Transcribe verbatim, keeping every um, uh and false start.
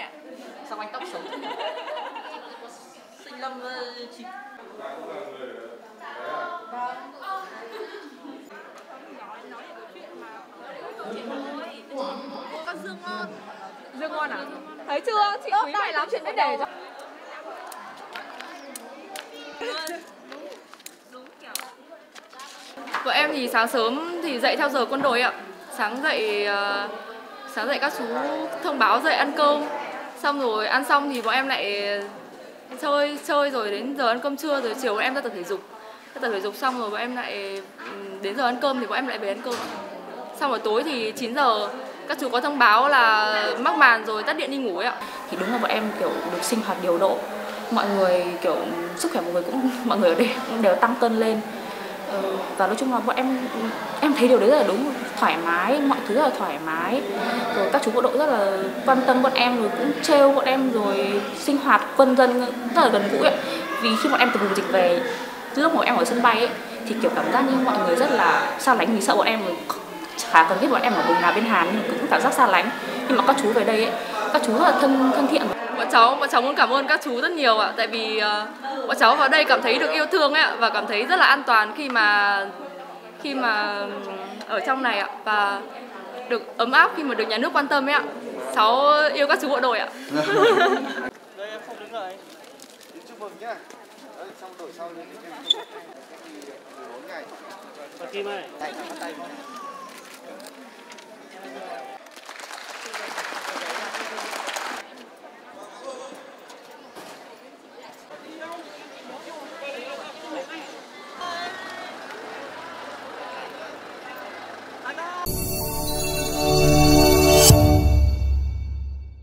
ạ. Sao anh tóc xấu thế? Sinh năm chín. Con Dương ngon. Dương ngon à? Thấy chưa? Chị quý mày lắm, chuyện đấy để cho. Vợ em thì sáng sớm thì dậy theo giờ quân đội ạ. Sáng dậy uh, sáng dậy các chú thông báo dậy ăn cơm. Xong rồi ăn xong thì bọn em lại chơi chơi rồi đến giờ ăn cơm trưa, rồi chiều bọn em ra tập thể dục. Ra tập thể dục xong rồi bọn em lại đến giờ ăn cơm thì bọn em lại về ăn cơm. Xong rồi tối thì chín giờ các chú có thông báo là mắc màn rồi tắt điện đi ngủ ấy ạ. Thì đúng là bọn em kiểu được sinh hoạt điều độ. Mọi người kiểu sức khỏe mọi người cũng mọi người ở đây cũng đều tăng cân lên. Và nói chung là bọn em em thấy điều đấy rất là đúng, thoải mái, mọi thứ rất là thoải mái. Rồi các chú bộ đội rất là quan tâm bọn em, rồi cũng trêu bọn em, rồi sinh hoạt quân dân rất là gần gũi ấy. Vì khi bọn em từ vùng dịch về, lúc mà bọn em ở sân bay ấy, thì kiểu cảm giác như mọi người rất là xa lánh vì sợ bọn em, rồi chả cần biết bọn em ở vùng nào bên Hàn nhưng cũng cảm giác xa lánh. Nhưng mà các chú về đây ấy, các chú rất là thân thân thiện. Bọn cháu, bọn cháu muốn cảm ơn các chú rất nhiều ạ, tại vì uh, bọn cháu vào đây cảm thấy được yêu thương ấy ạ, và cảm thấy rất là an toàn khi mà khi mà ở trong này ạ, và được ấm áp khi mà được nhà nước quan tâm ấy ạ. Cháu yêu các chú bộ đội ạ. Đây em không đứng lại. Chúc mừng nhá. Đấy, xong đổi sau lên thì mười bốn ngày. Và Kim ơi. Tay bắt tay không?